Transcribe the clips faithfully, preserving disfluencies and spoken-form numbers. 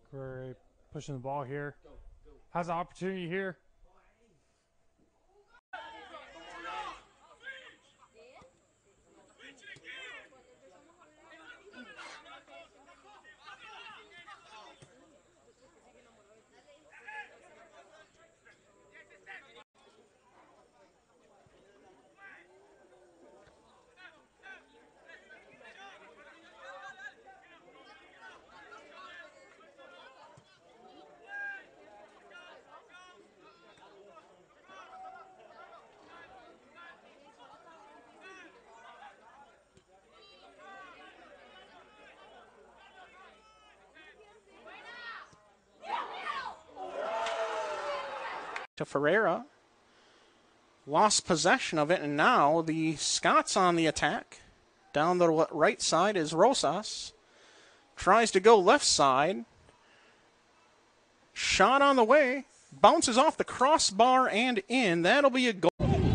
We're pushing the ball here. Has an opportunity here. To Ferreira. Lost possession of it, and now the Scots on the attack. Down the right side is Rosas. Tries to go left side. Shot on the way. Bounces off the crossbar and in. That'll be a goal.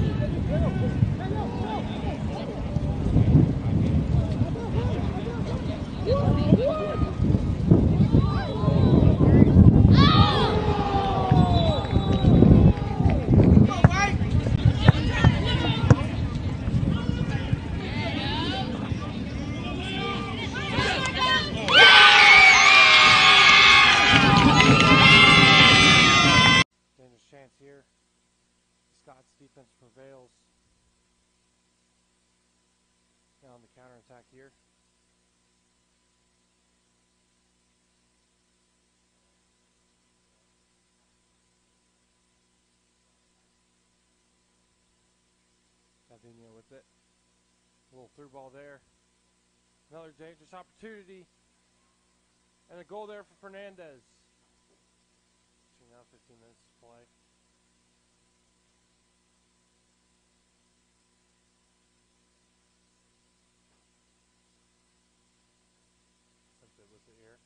Here, Scott's defense prevails. Now on the counterattack here. Savino with it. A little through ball there. Another dangerous opportunity. And a goal there for Fernandez. Now fifteen minutes to play. With it here.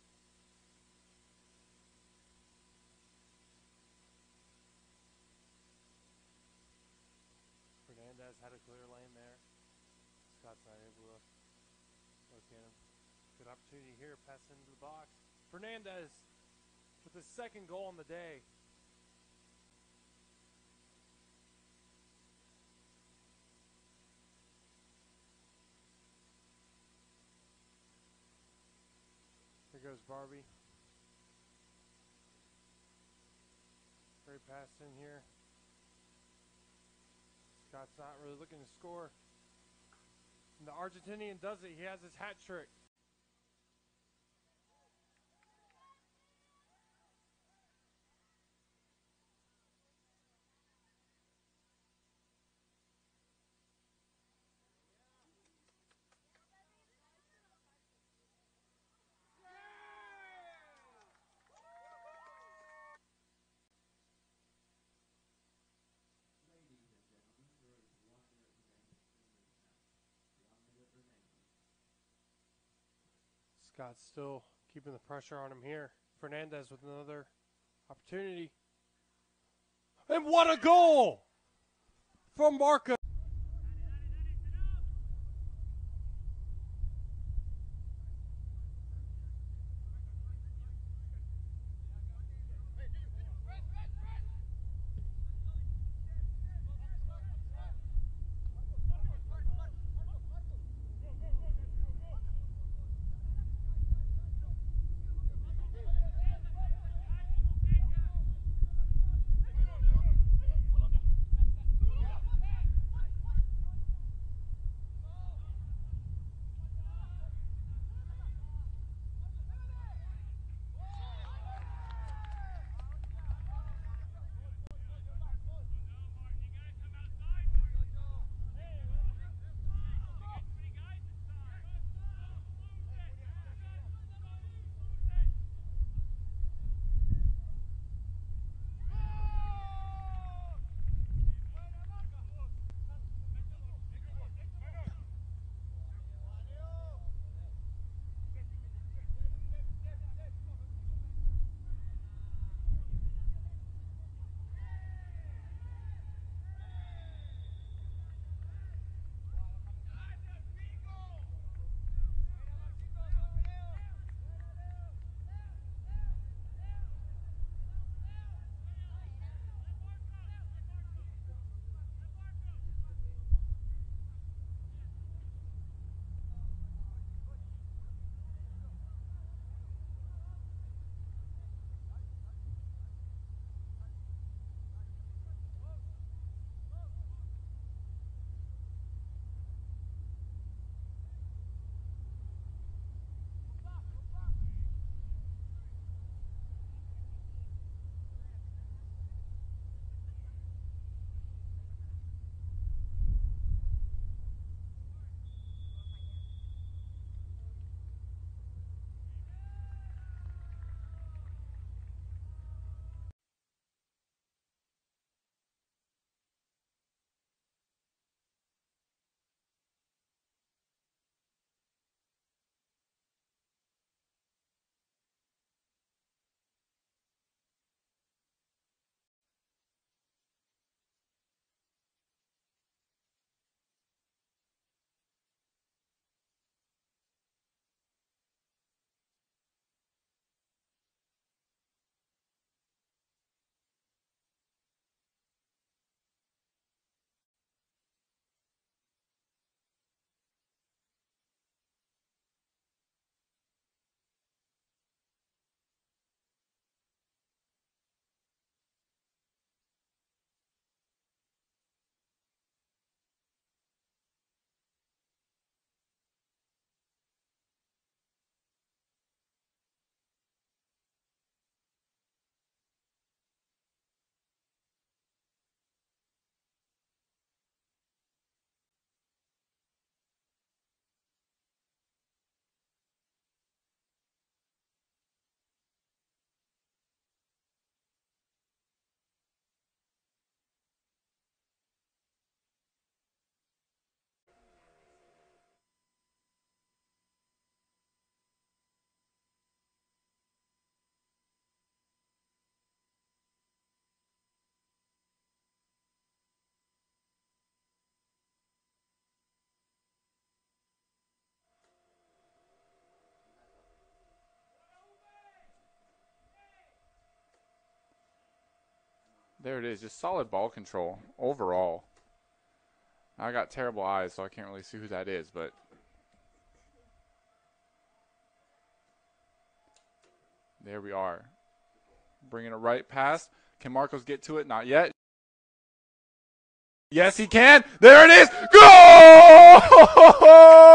Fernandez had a clear lane there. Scott's not able to locate him. Good opportunity here, pass into the box. Fernandez with his second goal on the day. Here goes Barbie. Great pass in here. Scott's not really looking to score. And the Argentinian does it. He has his hat trick. Scott's still keeping the pressure on him here. Fernandez with another opportunity. And what a goal from Marco. There it is. Just solid ball control overall. I got terrible eyes, so I can't really see who that is, but there we are. Bringing it right past. Can Marcos get to it? Not yet. Yes, he can. There it is. Goal!